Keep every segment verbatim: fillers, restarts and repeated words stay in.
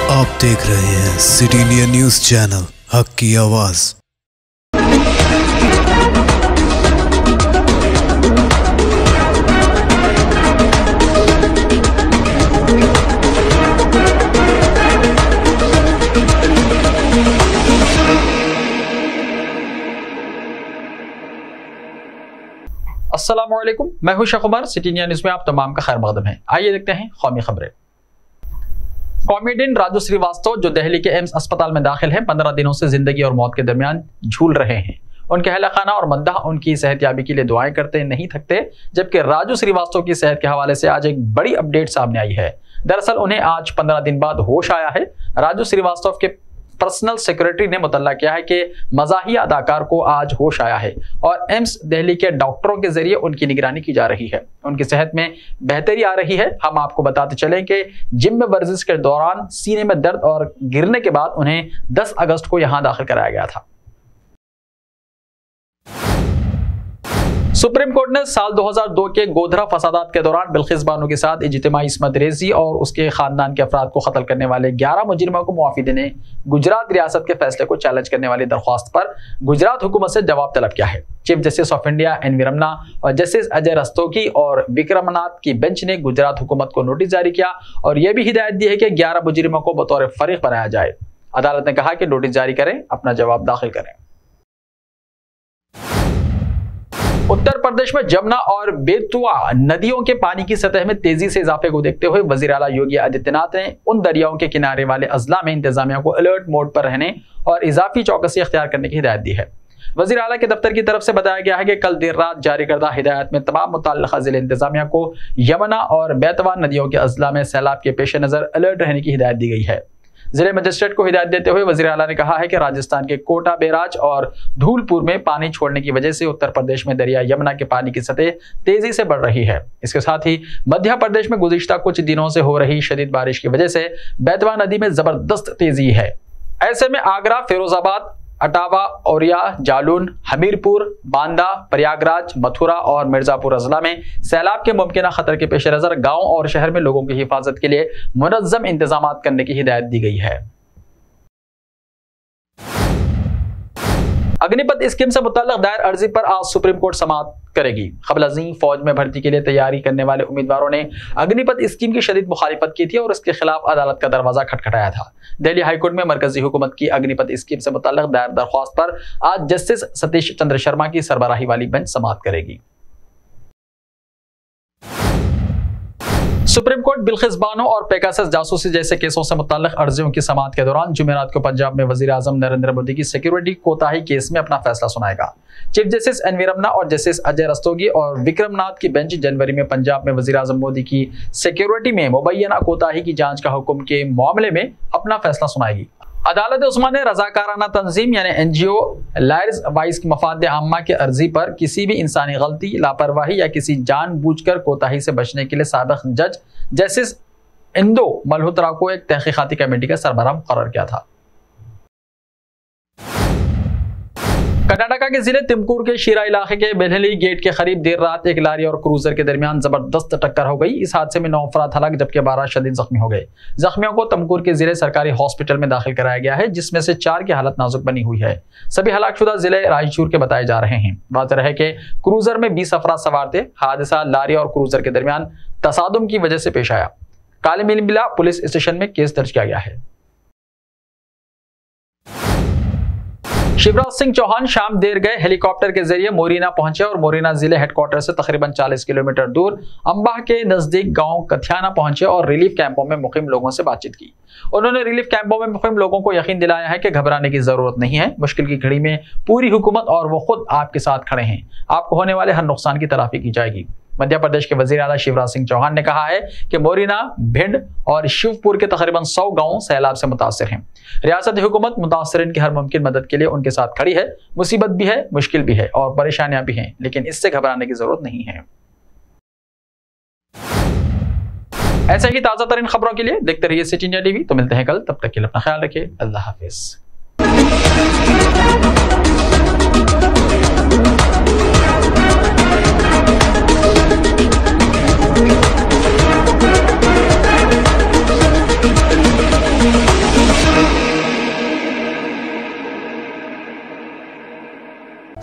आप देख रहे हैं सिटी इंडिया न्यूज चैनल, हक की आवाज। अस्सलामुअलैकुम, मैं हूं Sheikh Umar. City India News में आप तमाम का खैर मकदम है। आइए देखते हैं कौमी खबरें। कॉमेडियन राजू श्रीवास्तव जो दिल्ली के एम्स अस्पताल में दाखिल हैं, पंद्रह दिनों से जिंदगी और मौत के दरमियान झूल रहे हैं। उनके अहल खाना और मद्दाह उनकी सेहतयाबी के लिए दुआएं करते नहीं थकते। जबकि राजू श्रीवास्तव की सेहत के हवाले से आज एक बड़ी अपडेट सामने आई है। दरअसल उन्हें आज पंद्रह दिन बाद होश आया है। राजू श्रीवास्तव के पर्सनल सेक्रेटरी ने मुतल्ला किया है कि मज़ाहिया अदाकार को आज होश आया है और एम्स दिल्ली के डॉक्टरों के जरिए उनकी निगरानी की जा रही है। उनकी सेहत में बेहतरी आ रही है। हम आपको बताते चलें कि जिम में वर्जिश के दौरान सीने में दर्द और गिरने के बाद उन्हें दस अगस्त को यहां दाखिल कराया गया था। सुप्रीम कोर्ट ने साल दो हज़ार दो के गोधरा फसादात के दौरान बिल्किस बानो के साथ इज्तिमाई इस्मत रेजी और उसके खानदान के अफराद को कत्ल करने वाले ग्यारह मुजरिमों को मुआफी देने गुजरात रियासत के फैसले को चैलेंज करने वाली दरख्वास्त पर गुजरात हुकूमत से जवाब तलब किया है। Chief justice of India N V Ramana और जस्टिस अजय रस्तोगी और विक्रमनाथ की बेंच ने गुजरात हुकूमत को नोटिस जारी किया और यह भी हिदायत दी है कि ग्यारह मुजरिमों को बतौर फरीक बनाया जाए। अदालत ने कहा कि नोटिस जारी करें, अपना जवाब दाखिल करें। उत्तर प्रदेश में जमुना और बेतुआ नदियों के पानी की सतह में तेजी से इजाफे को देखते हुए वजीर आला योगी आदित्यनाथ ने उन दरियाओं के किनारे वाले अजला में इंतजामिया को अलर्ट मोड पर रहने और इजाफी चौकसी अख्तियार करने की हिदायत दी है। वजीर आला के दफ्तर की तरफ से बताया गया है कि कल देर रात जारी करदा हिदायत में तमाम मुतल्लिका जिले इंतजामिया को यमुना और बेतवा नदियों के अजला में सैलाब के पेश नजर अलर्ट रहने की हिदायत दी गई है। जिले मजिस्ट्रेट को हिदायत देते हुए वजीर आला ने कहा है कि राजस्थान के कोटा बैराज और धूलपुर में पानी छोड़ने की वजह से उत्तर प्रदेश में दरिया यमुना के पानी की सतह तेजी से बढ़ रही है। इसके साथ ही मध्य प्रदेश में गुज़िश्ता कुछ दिनों से हो रही शदीद बारिश की वजह से बेतवा नदी में जबरदस्त तेजी है। ऐसे में आगरा, फिरोजाबाद, अटावा, औरिया, जालून, हमीरपुर, बांदा, प्रयागराज, मथुरा और मिर्जापुर अजला में सैलाब के मुमकिन खतरे के पेश नजर गांव और शहर में लोगों की हिफाजत के लिए मुनज़्ज़म इंतजाम करने की हिदायत दी गई है। अग्निपथ स्कीम से मुतल्लिक़ दायर अर्जी पर आज सुप्रीम कोर्ट समाअत करेगी। क़ब्ल अज़ीं फौज में भर्ती के लिए तैयारी करने वाले उम्मीदवारों ने अग्निपथ स्कीम की शदीद मुखालिफत की थी और इसके खिलाफ अदालत का दरवाजा खटखटाया था। दिल्ली हाईकोर्ट में मरकजी हुकूमत की अग्निपथ स्कीम से मुतल्लिक़ दायर दरख्वास्त पर आज जस्टिस सतीश चंद्र शर्मा की सरबराही वाली बेंच समाअत करेगी। सुप्रीम कोर्ट बिल्किस बानो और पेगासस जासूसी जैसे केसों से मुताल्लिक़ अर्जियों की समाअत के दौरान जुमेरात को पंजाब में वज़ीर आज़म नरेंद्र मोदी की सिक्योरिटी कोताही केस में अपना फैसला सुनाएगा। Chief justice N V Ramana और जस्टिस अजय रस्तोगी और विक्रमनाथ की बेंच जनवरी में पंजाब में वज़ीर आज़म मोदी की सिक्योरिटी में मुबैना कोताही की जांच का हुक्म के मामले में अपना फैसला सुनाएगी। अदालत उस्मान ने रजाकाराना तंजीम यानी N G O lawyers voice की मफाद आम्मा की अर्जी पर किसी भी इंसानी गलती, लापरवाही या किसी जानबूझकर कोताही से बचने के लिए साबिक़ जज जस्टिस इंदो मल्होत्रा को एक तहकीकाती कमेटी का सरबराह मुकर्रर किया था। कर्नाटक के जिले तिमकुर के शीरा इलाके के बेलहली गेट के करीब देर रात एक लारी और क्रूजर के दरमियान जबरदस्त टक्कर हो गई। इस हादसे में नौ अफराद हलाक जबकि बारह शदीद जख्मी हो गए। जख्मियों को तमकुर के जिले सरकारी हॉस्पिटल में दाखिल कराया गया है, जिसमें से चार की हालत नाजुक बनी हुई है। सभी हलाकशुदा जिले रायचूर के बताए जा रहे हैं। बात रहे कि क्रूजर में बीस अफराद सवार थे। हादसा लारी और क्रूजर के दरमियान तसादुम की वजह से पेश आया। काले मिला पुलिस स्टेशन में केस दर्ज किया गया है। शिवराज सिंह चौहान शाम देर गए हेलीकॉप्टर के जरिए मोरिना पहुंचे और मोरिना जिले हेडक्वार्टर से तकरीबन चालीस किलोमीटर दूर अंबाह के नजदीक गांव कथियाना पहुंचे और रिलीफ कैंपों में मुकीम लोगों से बातचीत की। उन्होंने रिलीफ कैंपों में मुकीम लोगों को यकीन दिलाया है कि घबराने की जरूरत नहीं है। मुश्किल की घड़ी में पूरी हुकूमत और वो खुद आपके साथ खड़े हैं। आपको होने वाले हर नुकसान की तलाफी की जाएगी। मध्य प्रदेश के वजीर आला शिवराज सिंह चौहान ने कहा है कि मोरिना, भिंड और शिवपुर के तकरीबन सौ गांव सैलाब से मुतासिर हैं। रियासती हुकूमत मुतासिरीन की हर मुमकिन मदद के लिए उनके साथ खड़ी है। मुसीबत भी है, मुश्किल भी है और परेशानियां भी हैं, लेकिन इससे घबराने की जरूरत नहीं है। ऐसे ही ताजा तरीन खबरों के लिए देखते रहिए सिटी इंडिया टीवी। तो मिलते हैं कल, तब तक के लिए अपना ख्याल रखिए। अल्लाह हाफिज। We'll be right back.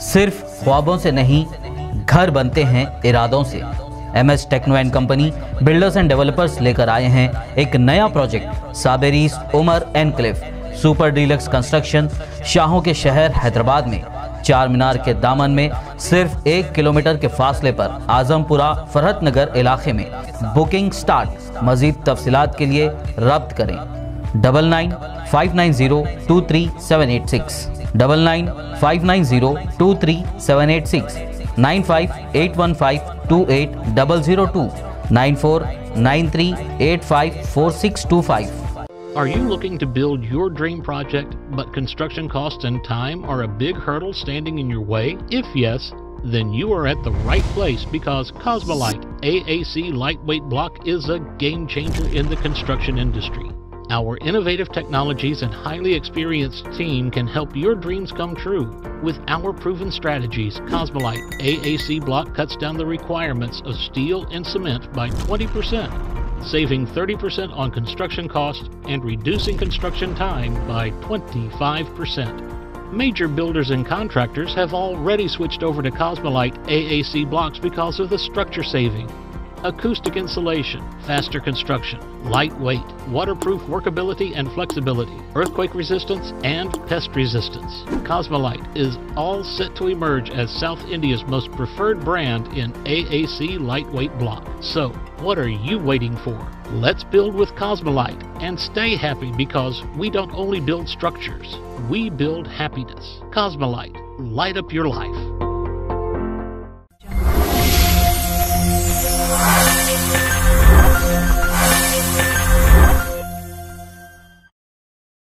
सिर्फ ख्वाबों से नहीं, घर बनते हैं इरादों से। M S Techno and company builders and developers लेकर आए हैं एक नया प्रोजेक्ट, साबेरीज Umar enclave super deluxe construction. शाहों के शहर हैदराबाद में चार मीनार के दामन में सिर्फ एक किलोमीटर के फासले पर आजमपुरा फरहत नगर इलाके में। Booking start. मजीद तफसीलात के लिए रब्त करें double nine five nine zero two three seven eight six double nine five nine zero two three seven eight six nine five eight one five two eight double zero two nine four nine three eight five four six two five. Are you looking to build your dream project, but construction costs and time are a big hurdle standing in your way? If yes, then you are at the right place, because Cosmolite A A C Lightweight Block is a game changer in the construction industry. Our innovative technologies and highly experienced team can help your dreams come true. With our proven strategies, Cosmolite A A C Block cuts down the requirements of steel and cement by twenty percent. Saving thirty percent on construction costs and reducing construction time by twenty-five percent. Major builders and contractors have already switched over to Cosmolite A A C blocks because of the structure saving. Acoustic insulation, faster construction, lightweight, waterproof workability and flexibility, earthquake resistance, and pest resistance. Cosmolite is all set to emerge as South India's most preferred brand in A A C lightweight block. So, what are you waiting for? Let's build with Cosmolite and stay happy, because we don't only build structures, we build happiness. Cosmolite, light up your life.